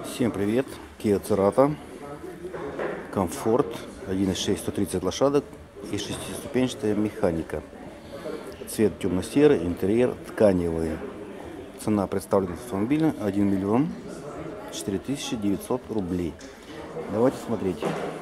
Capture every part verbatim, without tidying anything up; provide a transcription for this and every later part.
Всем привет! Kia Cerato, комфорт, один и шесть, сто тридцать лошадок и шестиступенчатая механика. Цвет темно-серый, интерьер тканевый. Цена представленного автомобиля один миллион четыре тысячи девятьсот рублей. Давайте смотреть.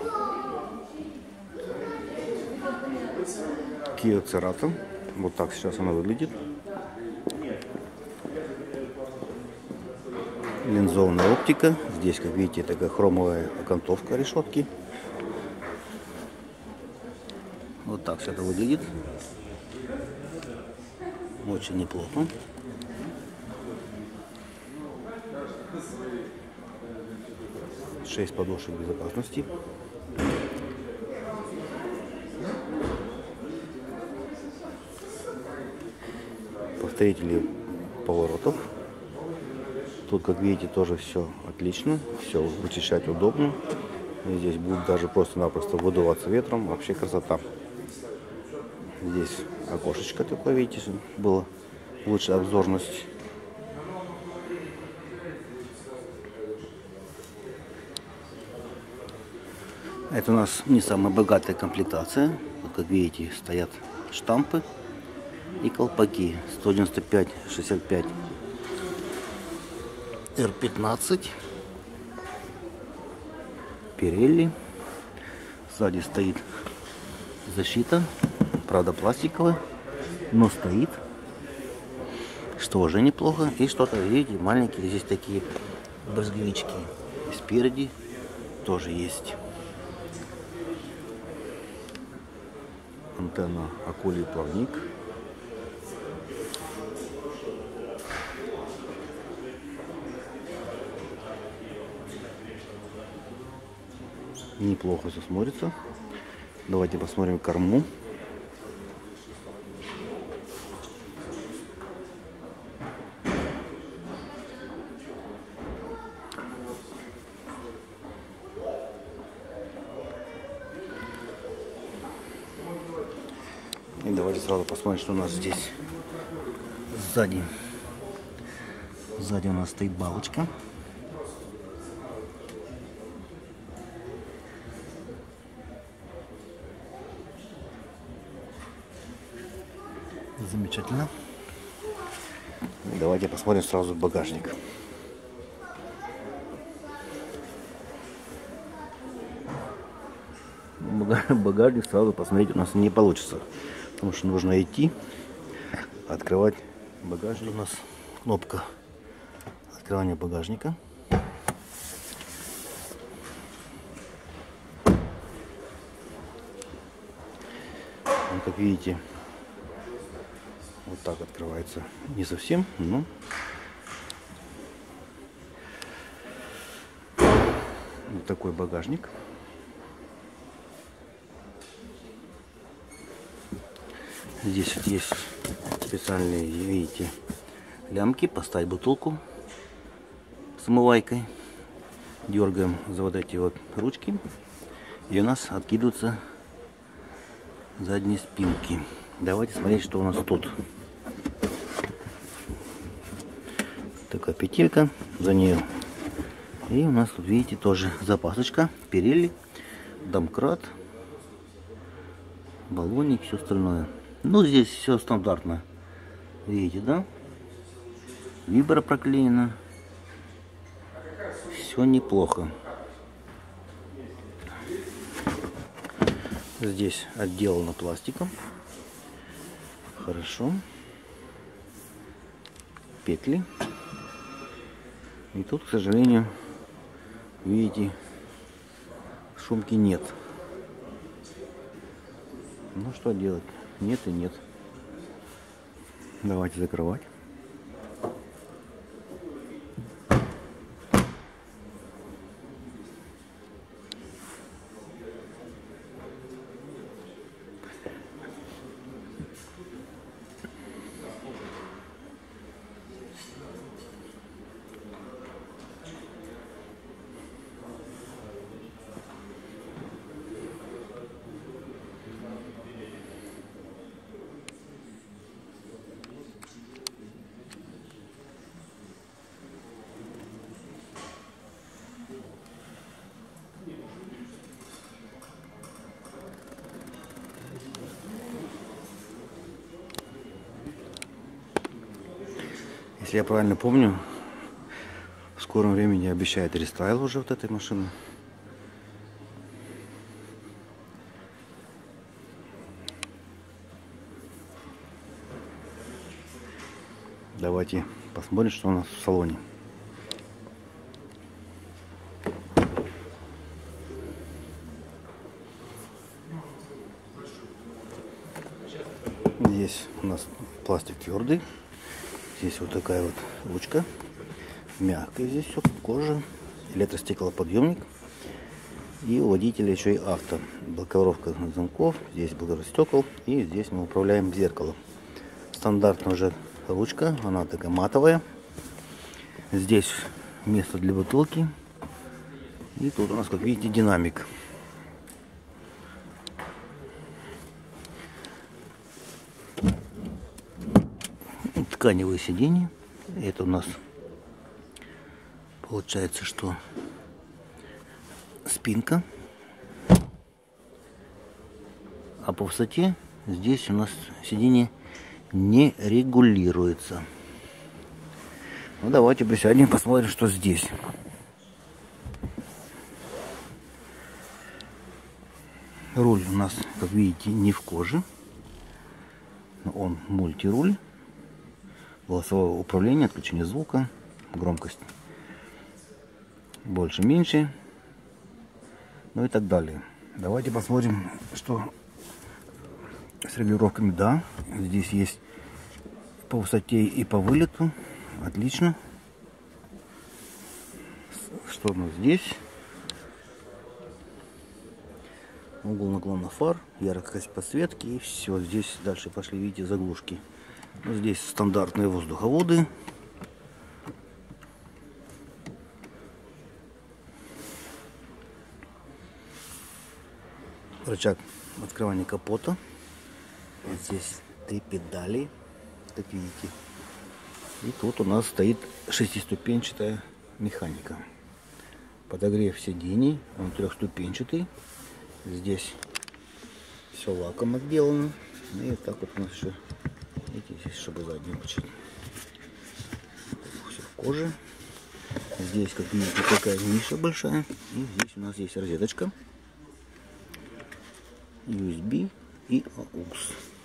Kia Cerato. Вот так сейчас она выглядит. Линзованная оптика. Здесь, как видите, такая хромовая окантовка решетки. Вот так все это выглядит. Очень неплохо. Шесть подушек безопасности. Повторители поворотов. Тут, как видите, тоже все отлично, все вычищать удобно. И здесь будет даже просто-напросто выдуваться ветром, вообще красота. Здесь окошечко такое, видите, было лучше обзорность. Это у нас не самая богатая комплектация. Вот, как видите, стоят штампы и колпаки сто девяносто пять шестьдесят пять. эр пятнадцать, Pirelli. Сзади стоит защита, правда пластиковая, но стоит, что уже неплохо. И что-то, видите, маленькие здесь такие брызговички. И спереди тоже есть. Антенна акулий плавник. Неплохо все смотрится. Давайте посмотрим корму. И давайте сразу посмотрим, что у нас здесь сзади. Сзади у нас стоит балочка. Замечательно. Давайте посмотрим сразу багажник. Багажник сразу посмотреть у нас не получится, потому что нужно идти открывать багажник. У нас кнопка открывания багажника. Он, как видите, вот так открывается. Не совсем, но вот такой багажник. Здесь вот есть специальные, видите, лямки. Поставить бутылку с омывайкой. Дергаем за вот эти вот ручки, и у нас откидываются задние спинки. Давайте смотреть, что у нас тут. Такая петелька за нее. И у нас тут, видите, тоже запасочка. Pirelli, домкрат, баллоник, все остальное. Ну, здесь все стандартно. Видите, да? Вибра проклеена. Все неплохо. Здесь отделано пластиком. Хорошо. Петли. И тут, к сожалению, видите, шумки нет. Ну что делать? Нет и нет. Давайте закрывать. Если я правильно помню, в скором времени обещают рестайл уже вот этой машины. Давайте посмотрим, что у нас в салоне. Здесь у нас пластик твердый. Здесь вот такая вот ручка. Мягкая здесь все, кожа. Электростеклоподъемник. И у водителя еще и авто. Блокировка замков. Здесь блокировка стекол. И здесь мы управляем зеркалом. Стандартная уже ручка. Она такая матовая. Здесь место для бутылки. И тут у нас, как видите, динамик. Тканевые сиденья. Это у нас получается, что спинка. А по высоте здесь у нас сиденье не регулируется. Ну давайте присядем, посмотрим, что здесь. Руль у нас, как видите, не в коже. Он мультируль. Голосовое управление, отключение звука, громкость больше-меньше, ну и так далее. Давайте посмотрим, что с регулировками. Да, здесь есть по высоте и по вылету. Отлично. Что у нас здесь? Угол наклона фар, яркость подсветки и все. Здесь дальше пошли, видите, заглушки. Ну, здесь стандартные воздуховоды. Рычаг открывания капота. Вот здесь три педали, как видите. И тут у нас стоит шестиступенчатая механика. Подогрев сидений, он трехступенчатый. Здесь все лаком отделано. И вот так вот у нас еще, видите, здесь, чтобы заднюю очередь. Все в коже. Здесь, как видите, такая ниша большая. И здесь у нас есть розеточка. ю эс би и аукс.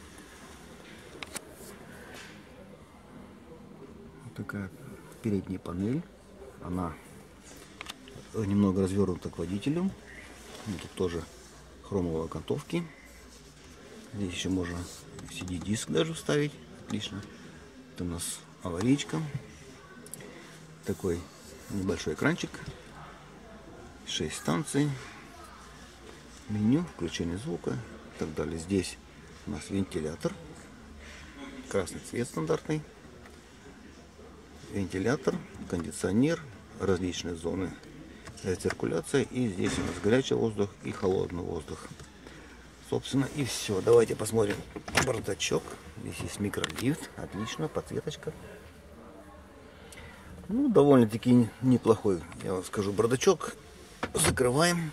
Вот такая передняя панель. Она немного развернута к водителю. Тут тоже хромовые окантовки. Здесь еще можно си ди-диск даже вставить. Отлично. Это у нас аварийка. Такой небольшой экранчик. шесть станций. Меню, включение звука и так далее. Здесь у нас вентилятор. Красный цвет стандартный. Вентилятор, кондиционер, различные зоны циркуляции. И здесь у нас горячий воздух и холодный воздух. Собственно, и все. Давайте посмотрим бардачок. Здесь есть микролифт. Отлично, подсветочка. Ну, довольно-таки неплохой, я вам скажу, бардачок. Закрываем.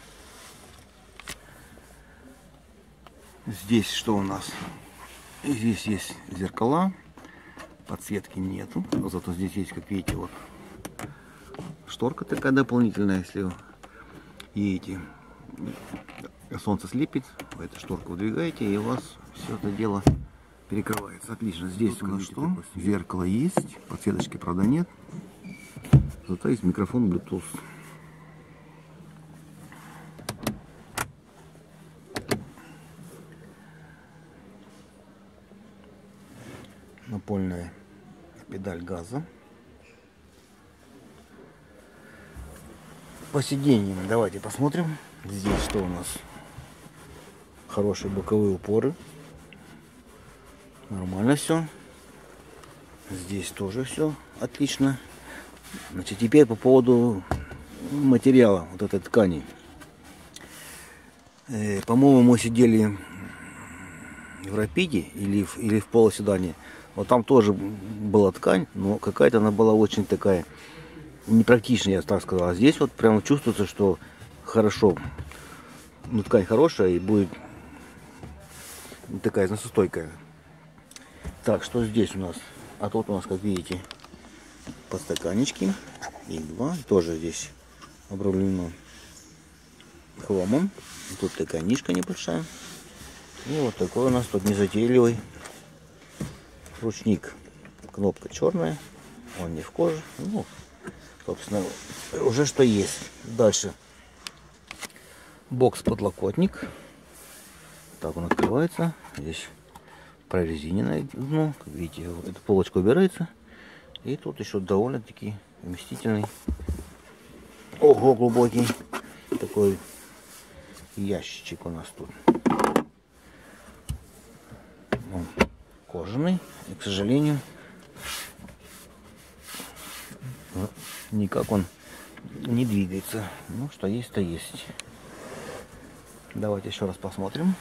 Здесь что у нас? Здесь есть зеркала. Подсветки нету. Но зато здесь есть, как видите, вот шторка такая дополнительная. Если вы едете, солнце слепит, вы эту шторку выдвигаете, и у вас все это дело перекрывается. Отлично. Здесь у нас что? Зеркало есть. Подсветочки, правда, нет. Зато есть микрофон Bluetooth. Напольная педаль газа. По сиденьям давайте посмотрим. Здесь что у нас? Хорошие боковые упоры. Нормально все. Здесь тоже все отлично. Значит, теперь по поводу материала вот этой ткани. Э, по-моему, мы сидели в Рапиде или в, или в полоседане. Вот там тоже была ткань, но какая-то она была очень такая непрактичная, я так сказал. А здесь вот прямо чувствуется, что хорошо, ну, ткань хорошая и будет такая износостойкая. Так, что здесь у нас? А тут у нас, как видите, подстаканнички. И два. Тоже здесь обрамлено хромом. Тут такая нишка небольшая. И вот такой у нас тут незатейливый ручник. Кнопка черная. Он не в коже. Ну, собственно, уже что есть. Дальше. Бокс-подлокотник. Так он открывается. Здесь прорезиненное дно. Как видите, эта полочка убирается. И тут еще довольно-таки вместительный. Ого, глубокий. Такой ящичек у нас тут. Он кожаный. И, к сожалению, никак он не двигается. Ну, что есть, то есть. Давайте еще раз посмотрим.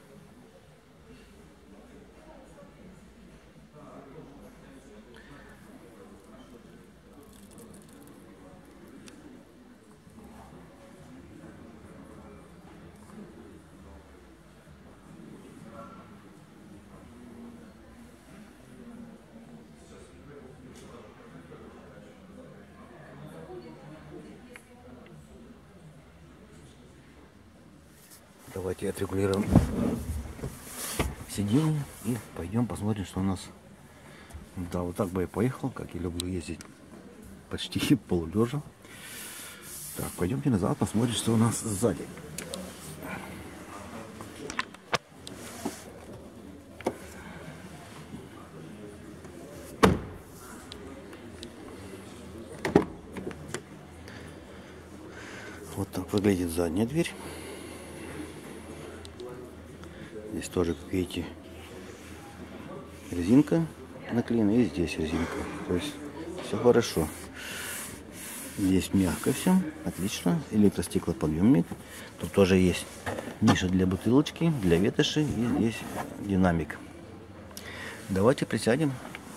Давайте отрегулируем сиденье и пойдем посмотрим, что у нас. Да, вот так бы я поехал, как я люблю ездить почти полулежа. Так, пойдемте назад, посмотрим, что у нас сзади. Вот так выглядит задняя дверь. Здесь тоже, как видите, резинка наклеена, и здесь резинка. То есть все хорошо. Здесь мягко все, отлично. Электростеклоподъемник. Тут тоже есть ниша для бутылочки, для ветоши, и здесь динамик. Давайте присядем.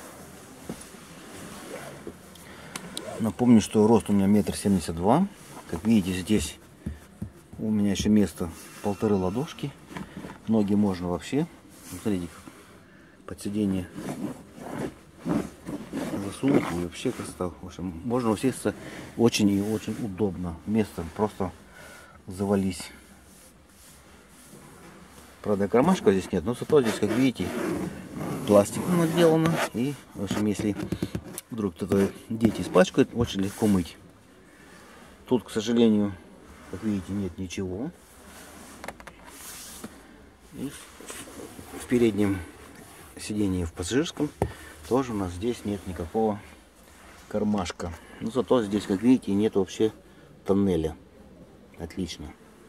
Напомню, что рост у меня метр семьдесят два. Как видите, здесь у меня еще место полторы ладошки. Ноги можно вообще, смотрите, под сиденье засунуть, и вообще красота. В общем, можно усесться очень и очень удобно. Место просто завались. Правда, кармашка здесь нет, но зато здесь, как видите, пластиком отделано. И, в общем, если вдруг кто-то дети испачкают, очень легко мыть. Тут, к сожалению, как видите, нет ничего. И в переднем сидении, в пассажирском, тоже у нас здесь нет никакого кармашка. Но зато здесь, как видите, нет вообще тоннеля. Отлично.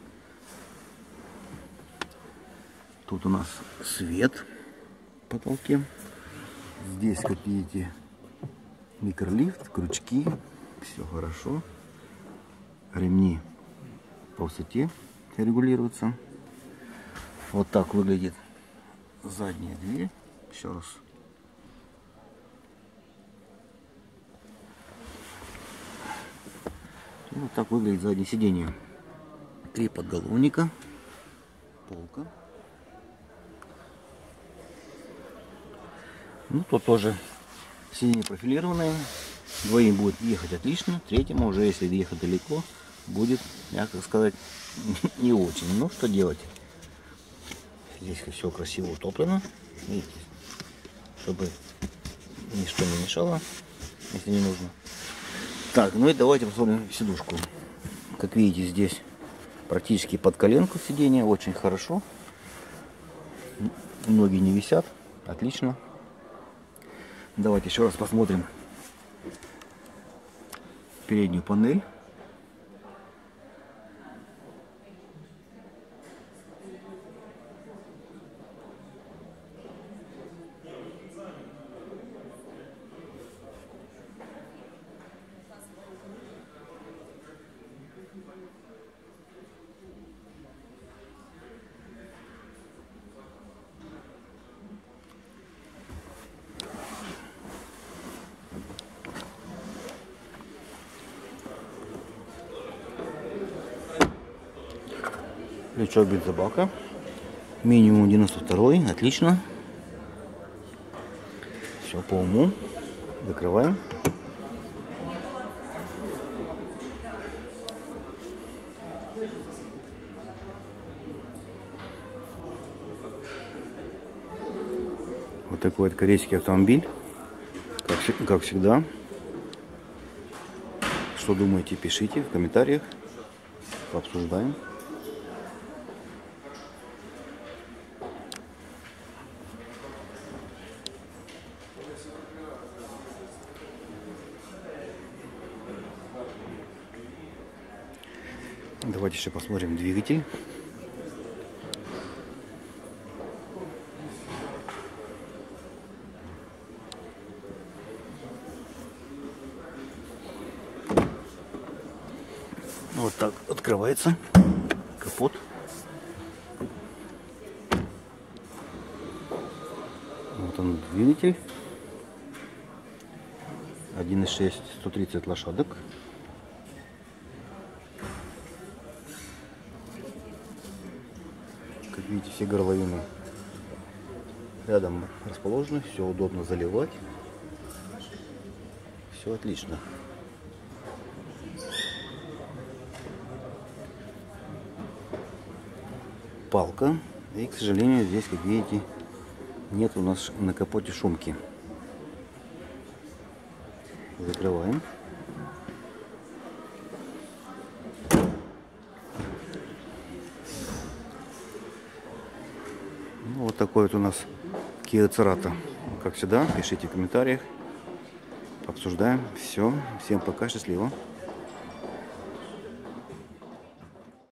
Тут у нас свет в потолке. Здесь, как видите, микролифт, крючки. Все хорошо. Ремни по высоте регулируются. Вот так выглядит задняя дверь. Еще раз. И вот так выглядит заднее сиденье. Три подголовника. Полка. Ну, тут тоже сиденье профилированное. Двоим будет ехать отлично. Третьему уже, если ехать далеко, будет, мягко сказать, не очень. Ну, что делать? Здесь все красиво утоплено. Видите, чтобы ничто не мешало, если не нужно. Так, ну и давайте посмотрим сидушку. Как видите, здесь практически под коленку сиденье. Очень хорошо. Ноги не висят. Отлично. Давайте еще раз посмотрим переднюю панель. Лючок бензобака. Минимум девяносто второй. Отлично. Все по уму. Закрываем. такой вот корейский автомобиль. Как, вс- как всегда. Что думаете, пишите в комментариях. Пообсуждаем. Давайте еще посмотрим двигатель. Вот так открывается капот. Вот он, двигатель. один и шесть, сто тридцать лошадок. Как видите, все горловины рядом расположены, все удобно заливать. Все отлично. Палка. И, к сожалению, здесь, как видите, нет у нас на капоте шумки. Закрываем. Ну, вот такой вот у нас Kia Cerato. Как всегда, пишите в комментариях. Обсуждаем. Все. Всем пока. Счастливо.